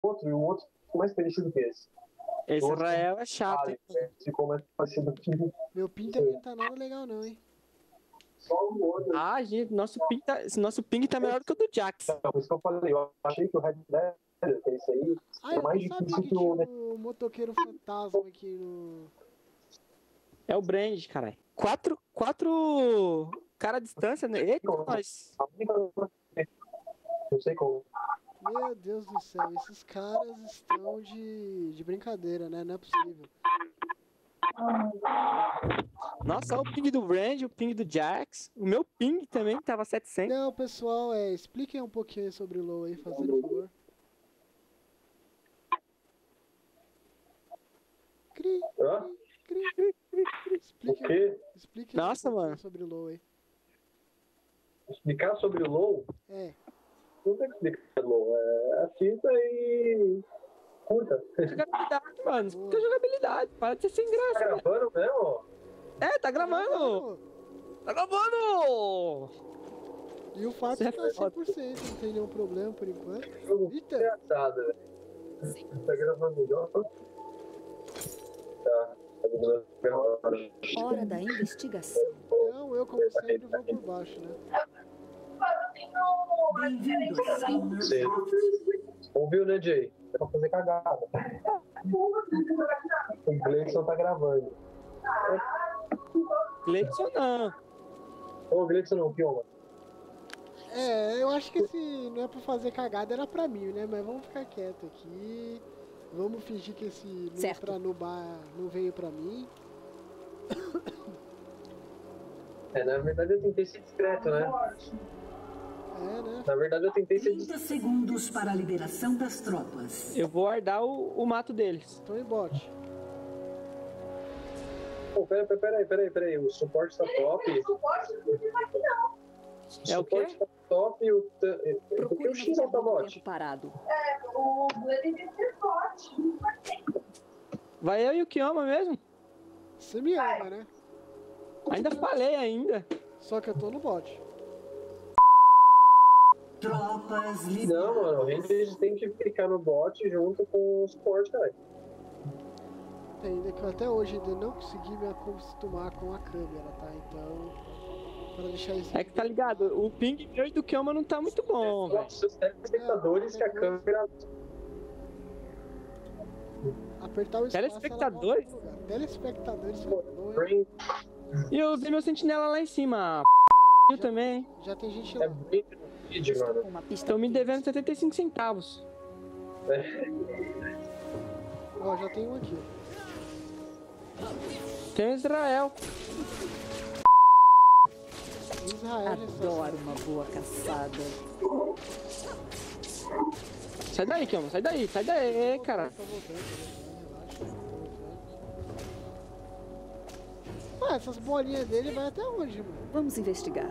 outro, e o outro ficou mais parecido que esse. Esse Israel é chato, hein? Ficou mais parecido que Meu ping também não tá nada legal não, hein? só o olho. Ah, gente, nosso ping tá melhor do que o do Jax. Por isso que eu falei, eu achei que o Red Dead, que é isso aí, Ah, é eu mais não sabia difícil que que tinha o... o motoqueiro fantasma aqui no... É o Brand, caralho. Quatro cara à distância, né? Eita, nós. Não sei como. Meu Deus do céu, esses caras estão de brincadeira, né? Não é possível. Nossa, olha o ping do Brand, o ping do Jax. O meu ping também tava 700. Não, pessoal, expliquem um pouquinho aí sobre o LoL aí, fazendo favor. Cri, Hã? cri. O quê? Expliquem Nossa, um pouquinho mano. sobre o LoL aí. Explicar sobre o LoL? É. Não tem que explicar o LoL. É assista e curta. Jogabilidade, mano. Explica a jogabilidade. Para de ser sem Tá graça, velho. gravando mesmo? É, tá gravando. Tá gravando. E o fato Você é tá foda. 100%, não tem nenhum problema por enquanto. Jogo Eita. engraçado, velho. Tá gravando melhor? Tá. Hora da investigação. Não, eu como sempre vou por baixo, né? Bem-vindos ao Sim. Ouviu, né, Jay? É pra fazer cagada. O Gleison tá gravando. Gleison não. Ô, Gleison não, Pioma. Eu acho que esse não é pra fazer cagada, era pra mim, né? Mas vamos ficar quieto aqui. Vamos fingir que esse não Certo. pra nubar não veio pra mim. Na verdade eu tentei ser discreto, né? Né? Na verdade eu tentei ser 30 segundos para a liberação das tropas. Eu vou guardar o mato deles. Tô em bot. Pô, peraí. O suporte tá top. É o quê? suporte tá top e o... Por que o X não tá bot? Parado. O Blood deve ser forte. Vai eu e o Kioma mesmo? Você me ama, né? Ainda falei ainda. Só que eu tô no bot. Tropas Não, liberadas. mano, a gente tem que ficar no bot junto com o suporte, cara. Ainda que eu até hoje ainda não consegui me acostumar com a câmera, tá? Então, para deixar isso... É que tá ligado, o ping meu e do Kioma não tá muito bom, velho. Os telespectadores que a câmera... Apertar o espaço... Telespectadores? ela volta pro lugar. Telespectadores... falou, hein? Brain... E eu vi meu sentinela lá em cima. Eu também. Já tem gente É lá. brain no vídeo, Estou mano. com uma pista Estão me quente. devendo 75 centavos. Ó, já tem um aqui. Tem o Israel. Israel já está... Adoro uma boa caçada. Sai daí, Kioma, sai daí, cara. Tá voltando, relaxa. Ué, essas bolinhas dele vai até onde, mano? Vamos investigar.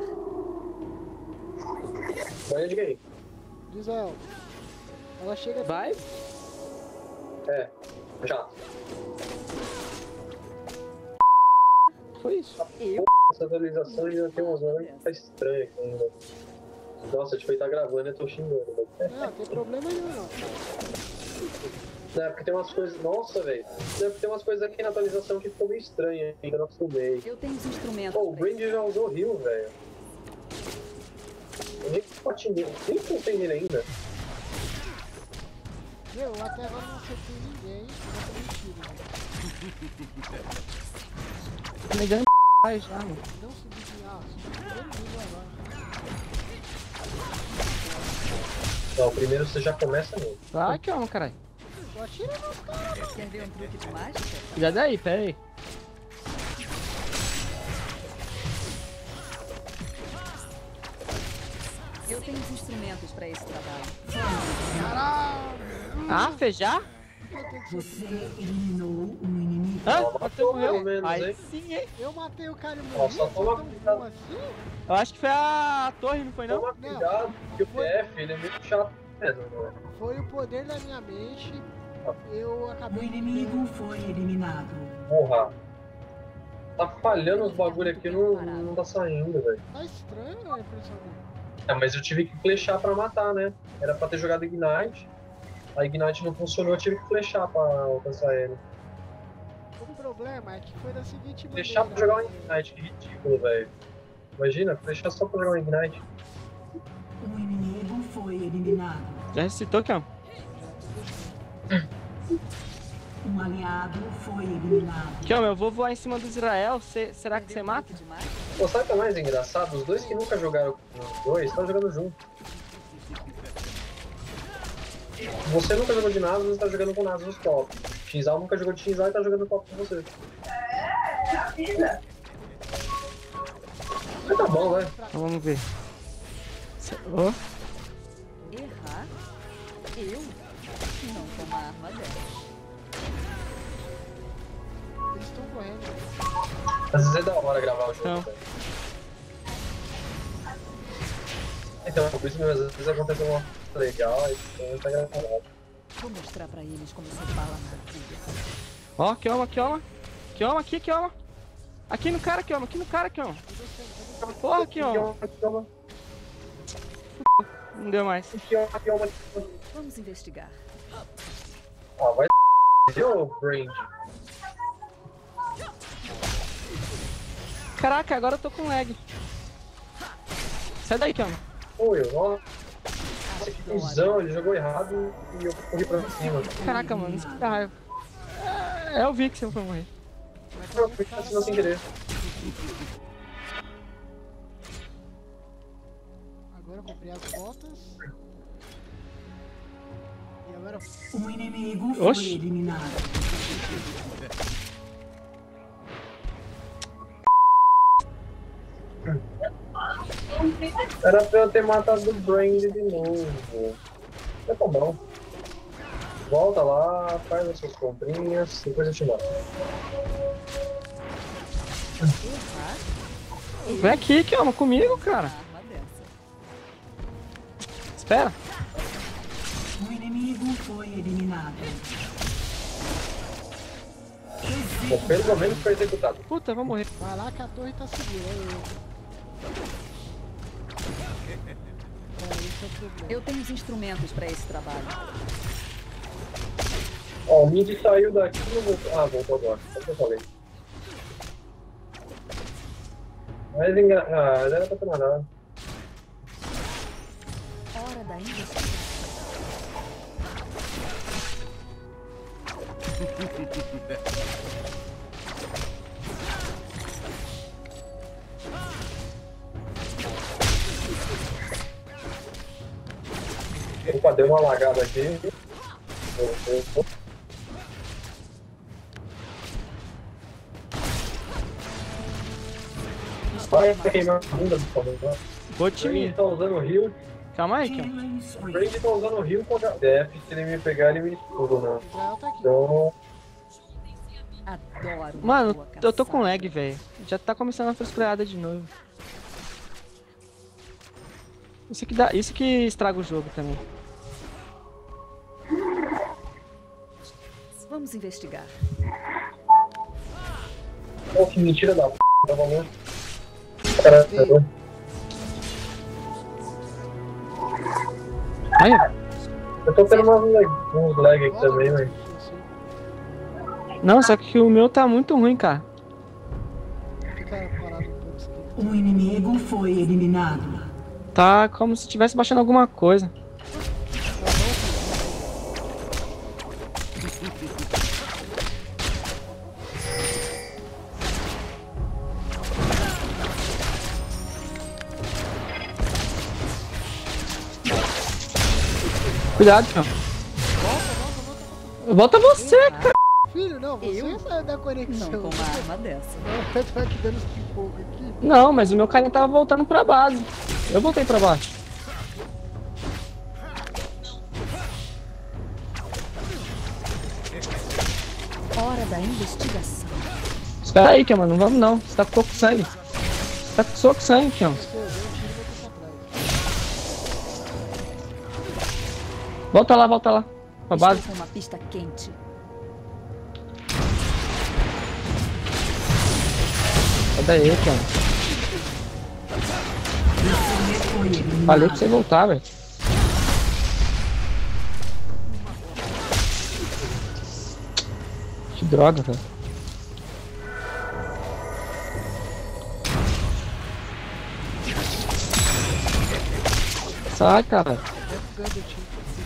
Vai de quem? De Israel. Ela chega... Vai? Já. Foi isso. Essa atualização ainda tem uns anos que tá estranho aqui ainda. Nossa, tipo, ele tá gravando e eu tô xingando. Não tem problema nenhum, não. Não, é porque tem umas coisas... Nossa, velho. Não, é porque tem umas coisas aqui na atualização que ficou meio estranha ainda, eu não acostumei. Eu tenho os instrumentos. Pô, o pra Brand já usou Rio, velho. Eu nem patinei, nem contei nele ainda. Meu, até agora não acertei ninguém. Não tô mentindo, mano. Tá me dando já, mano. Não subi de aço. Primeiro nível agora. Não, primeiro você já começa nele. Vai, Kioma, caralho. Tô atirando nos caras, mano. Quer ver um truque de mágica? Cuidado aí, pera aí. Eu tenho os instrumentos para esse trabalho. Ah, feijá? Você eliminou um inimigo. Hã? Ó, Você pelo morreu? menos, Aí hein? sim, hein? Eu matei o cara e Ó, morri. só toma tão cuidado. bom assim? Eu acho que foi a torre, não foi não? Toma cuidado, porque o PF, ele é muito chato mesmo, mano. Foi o poder da minha mente. Eu O acabei... inimigo foi eliminado. Porra. Tá falhando os bagulho aqui, não tá saindo, velho. Tá estranho a impressão dele. É, mas eu tive que flechar pra matar, né? Era pra ter jogado Ignite. A Ignite não funcionou, eu tive que flechar pra alcançar ele. O problema é que foi da seguinte maneira. Flechar pra jogar um Ignite, que ridículo, velho. Imagina, flechar só pra jogar um Ignite. Um inimigo foi eliminado. Já ressuscitou, Kion? Um aliado foi eliminado. Kion, eu vou voar em cima do Israel. Será que você mata? Demais? Pô, sabe o que é mais engraçado? Os dois que nunca jogaram com os dois estão jogando junto. Você nunca jogou de Nasus e tá jogando com Nasus top. Xal nunca jogou de Xal e tá jogando top com você. É a vida. Mas tá bom, né? Então, vamos ver. Oh, Errar? Eu? Não com uma arma dessa. Eles estão correndo. Às vezes é da hora gravar o jogo. Não. Velho. Então, por isso mesmo, às vezes acontece uma coisa legal e então tá gravando. Vou mostrar pra eles como sou bala na agulha. ó, Kioma. Kioma, aqui, Kioma. Aqui no cara, Kioma. Porra, Kioma. Não deu mais. Vamos investigar. Ah, vai ô Brand. Caraca, agora eu tô com lag. Sai daí, Kioma. Oi, ó. Esse cuzão, ele jogou errado e eu corri pra cima. Caraca, mano, isso que dá raiva. É o Vixen que foi morrer. Eu fui pra cima sem querer. Agora eu comprei as botas. E agora Um inimigo foi Oxi. eliminado. Era pra eu ter matado o Brand de novo. Mas tá bom. Volta lá, faz as suas comprinhas, depois eu te mato. Errar? Vem aqui, Kioma, comigo, cara. Uma arma dessa. Espera. Um inimigo foi eliminado. Bom, pelo menos foi executado. Puta, eu vou morrer. vai lá que a torre tá segura. Esse é o problema. Eu tenho os instrumentos pra esse trabalho. Ó, o mid saiu daqui e não voltou. Ah, voltou agora. É o que eu falei. Mas era pra ter mandado. Hora da investigação. Opa, deu uma lagada aqui. Vai queimar a bunda, por favor. Vou O te Brand me. tá usando o heal. Calma aí, Kioma. Killing O spree. Brand tá usando o heal contra Def. Se ele me pegar, ele me escudo, né? O Israel tá aqui. Então, Adoro uma Mano, boa eu tô com caçada. lag, velho. Já tá começando a frescurada de novo. Isso que estraga o jogo também. Vamos investigar. oh, que mentira da p. Tá valendo. Caralho. Aí, Eu tô tendo uns lag aqui também, velho. não, só que o meu tá muito ruim, cara. Fica parado um pouco isso aqui. Um inimigo foi eliminado. Tá como se tivesse baixando alguma coisa. Cuidado, Kioma. Volta você, cara. Filho, não, você Eu? saiu da conexão. Não com uma arma dessa. Não, eu tô aqui dando uns pipocos aqui. Não, mas o meu carinha tava voltando pra base. Eu voltei pra baixo. Hora da investigação. Espera aí, Kioma, não vamos não. Você tá com pouco sangue. Você tá com pouco sangue, Kioma. Se eu der um tiro, eu vou pra trás. Volta lá. Pra base. Estou com uma pista quente. Sai daí, Kioma. Foi eliminado. Falei pra você voltar, velho. Que droga, cara. Sai, cara. É bugando o time.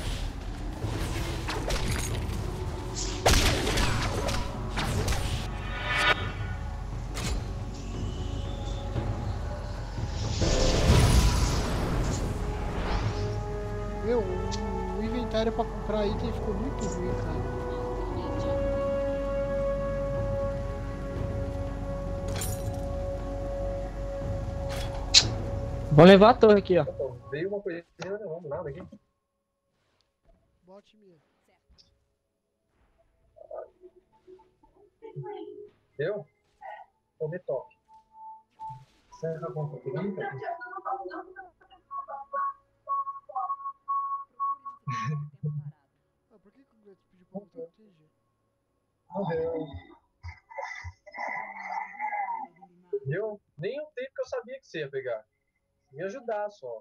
Meu, o inventário pra comprar item ficou muito ruim, cara. Vamos levar a torre aqui, ó. Opa, veio uma coisinha, não vamos nada aqui. Bote minha. Deu? Comer top. Serra contra o Ah, por que o Gretz pediu pra botar TG? Morreu. Deu? Nem o tempo que eu sabia que você ia pegar. Me ajudar só.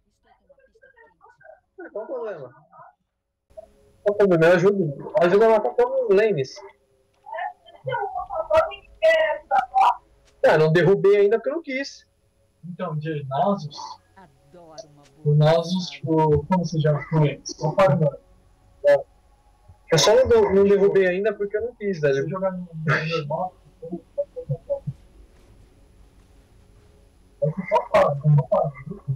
Qual o problema? Qual o problema? Eu ajudo. Ajuda a matar todos os lanes. Ah, não derrubei ainda porque eu não quis. Então, de Nasus, Adoro uma o boa. Nasus, tipo, como você já foi? Só farmando. Eu só não derrubei ainda porque eu não quis, Você velho. jogar no normal, vai ficar fácil, não vou falar.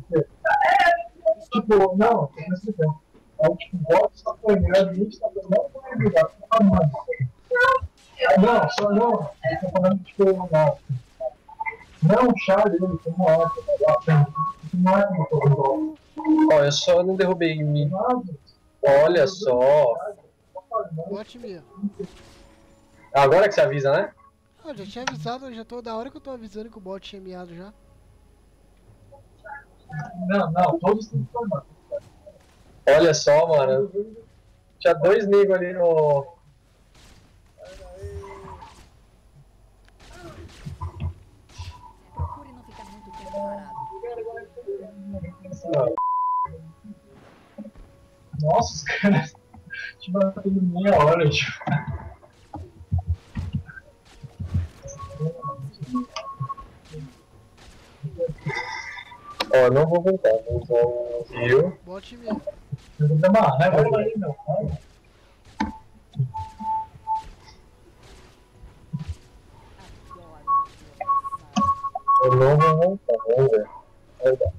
Tipo, não, presta atenção. Aí, tipo, bota essa torneira ali, está não vai brigar, tá farmando. Não, só não. Eu tô falando, tipo, não chá dele, como é, não é como futebol. Ó, eu só não derrubei em mim. Olha só. Bote minha. Agora que você avisa, né? Ah, já tinha avisado, já tô da hora que eu tô avisando que o bot tinha miado já. Não, todos têm que formar. Olha só, mano. Tinha dois negros ali no. Procure não ficar muito tempo parado. Nossa, os caras te batendo meia hora, tipo. Ó, não vou voltar, vou usar o Rio. Bote minha. Eu vou dar uma raiva aí, meu. Adoro uma boa massagem. Eu não vou voltar, vamos ver. Vai dar.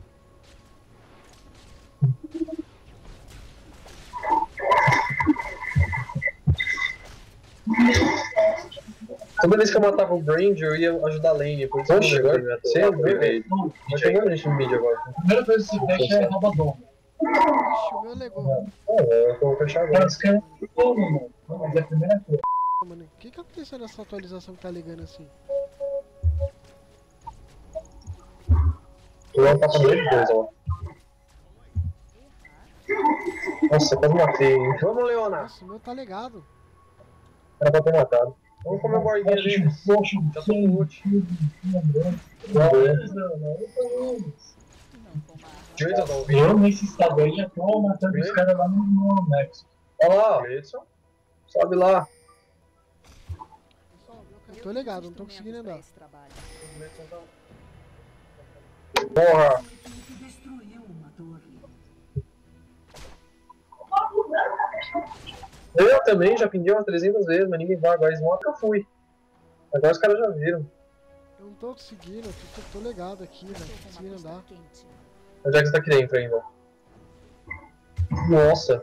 Toda vez que eu matava o Brand, eu ia ajudar a lane, por isso que eu agora você viu? Mas tem muita gente no mid agora. A primeira coisa que você fecha é Rabadon. Ixi, o meu legou. Eu vou fechar agora. Cara, os caras ficam, mano. Mas é a primeira coisa. Mano, o que aconteceu nessa atualização que tá ligando assim? Eu vou passar meio de dois, ó. Nossa, quase matei, hein? Vamos, Leona! Nossa, o meu tá legado. Era pra ter matado. Vamos comer um bordinho ali. Poxa, Já tô no ult. Não toma Direita, tá ouvindo? Eu nesse estado aí já tô matando os caras lá no Nexo. Olha lá, ó. Edson. Sobe lá. Eu tô legado, não tô conseguindo andar. esse trabalho. Porra. Destruiu uma torre. Eu também já pedi umas 300 vezes, mas ninguém vai. Agora Smoke eu fui. Agora os caras já viram. Eu não tô conseguindo, tô legado aqui, velho. Tô Uma conseguindo pista andar. quente. Onde é que você tá aqui dentro ainda? Nossa.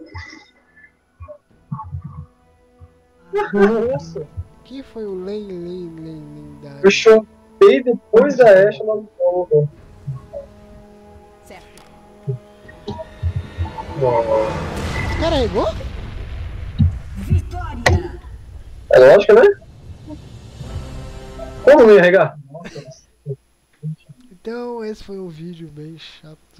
Nossa. Quem foi o lendário? Eu chutei depois da Ashe lá no fogo. Certo. Carregou? Vitória! É lógico, né? Como não ia regar? Então esse foi um vídeo bem chato.